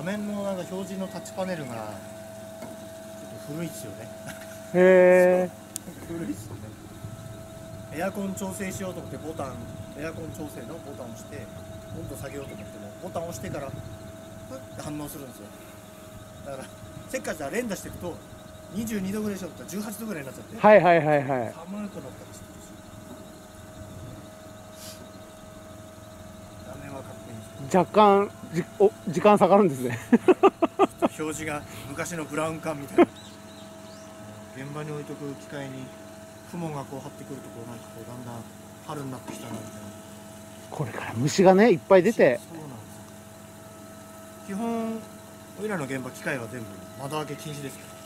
面のなんか表示のタッチパネルがちょっと古いっすよね。 へえ。 古いっすよね。エアコン調整しようと思ってエアコン調整のボタンを押して温度下げようと思ってもボタンを押してからフッて反応するんですよ。だからせっかちは連打していくと22度ぐらいでしょって18度ぐらいになっちゃって、 はいはいはいはい。 寒くなったりしてるし、画面はかっこいいんですけど若干時間下がるんですね。 表示が昔のブラウン管みたいな現場に置いとく機械に雲がこう張ってくるとこうなんかこうだんだん春になってきたなみたいな。 これから虫がねいっぱい出て。 そうなんです。基本俺らの現場機械は全部窓開け禁止ですから。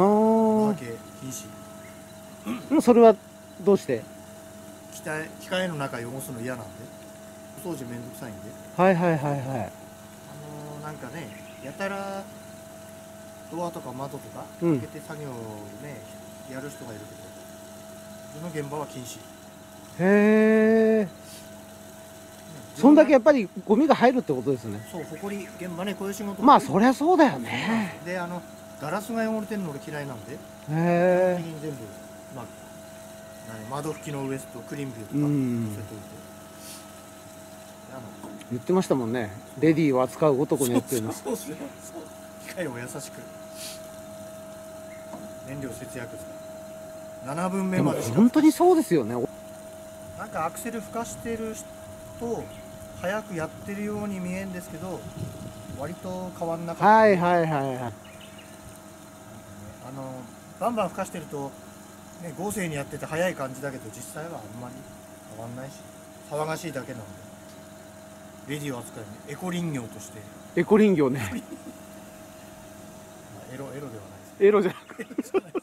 窓開け禁止。 それはどうして？ 機械の中汚すの嫌なんで、お掃除めんどくさいんで。 はいはいはいはい。 なんかね、やたらドアとか窓とかうん開けて作業をね、やる人がいるけど、その現場は禁止。 へえ。そんだけやっぱりゴミが入るってことですね。 そう、埃現場ね、こういう仕事。 まあそりゃそうだよね。 で、ガラスが汚れてるの俺嫌いなんで、 へ基本え。 的に全部、まあ、窓拭きのウエスト、クリームビューとかうん乗せといて。 言ってましたもんね。レディーを扱う男によっていうの。 そうですね。機械を優しく。燃料節約ですから。7分目でもまでしか。 本当にそうですよね。 なんかアクセル吹かしてる人早くやってるように見えるんですけど、割と変わんなかった。 はいはいはいはい。 バンバン吹かしてると、ね、合成にやってて早い感じだけど、実際はあんまり変わんないし、騒がしいだけなので、レディを扱うにエコ林業として、 エコ林業ね。 エロではないです。 エロじゃなくて。